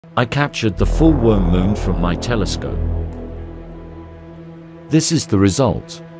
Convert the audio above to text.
I captured the full worm moon from my telescope. This is the result.